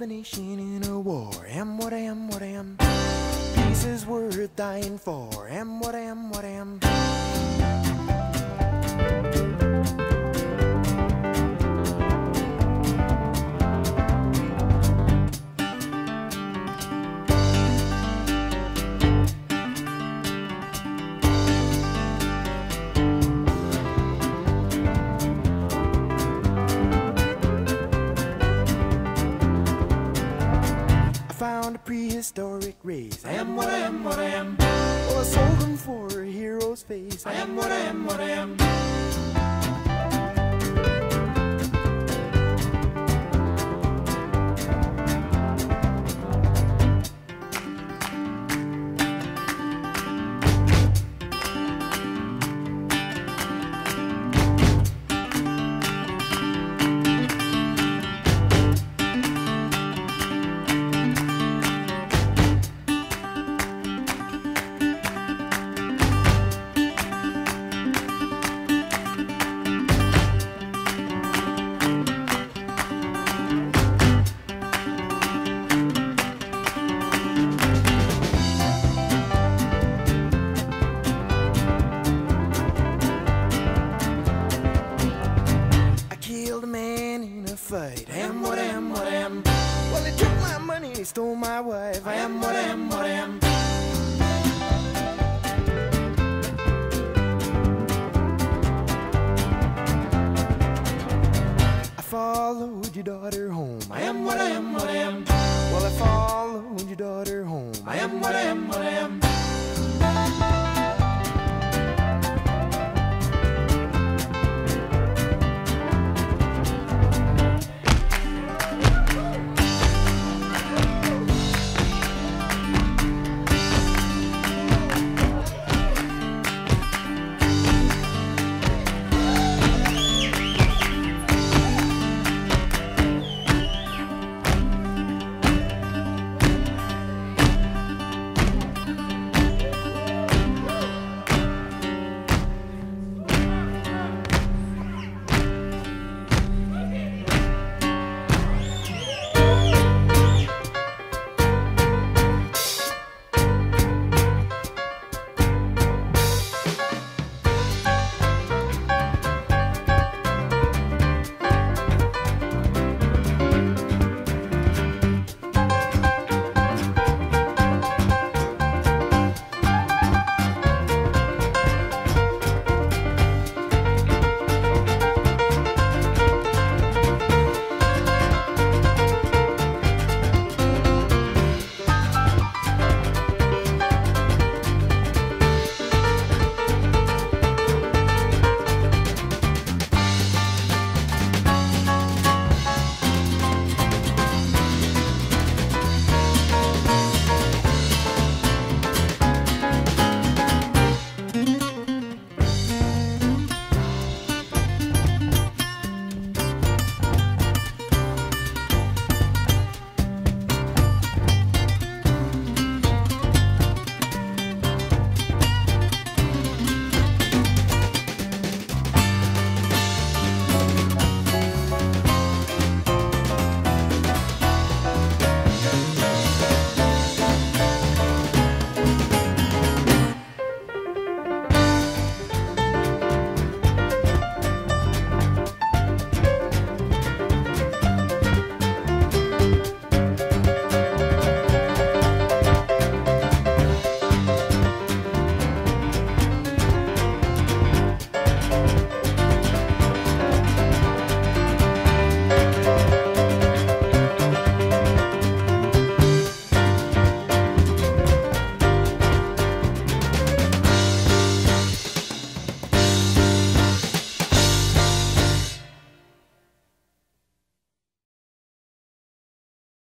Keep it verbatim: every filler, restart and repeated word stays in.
the nation in a war. Am what I am, what I am. Peace is worth dying for. Am what I am, what I am. Found a prehistoric race. I am what I am, what I am. Well, I sold them for a hero's face. I am what I am, what I am. Fight. I am what I am, what I am. Well, they took my money, they stole my wife. I am what I am, what I am. I followed your daughter home. I am what I am, what I am. Well, I followed your daughter home. I am what I am, what I am.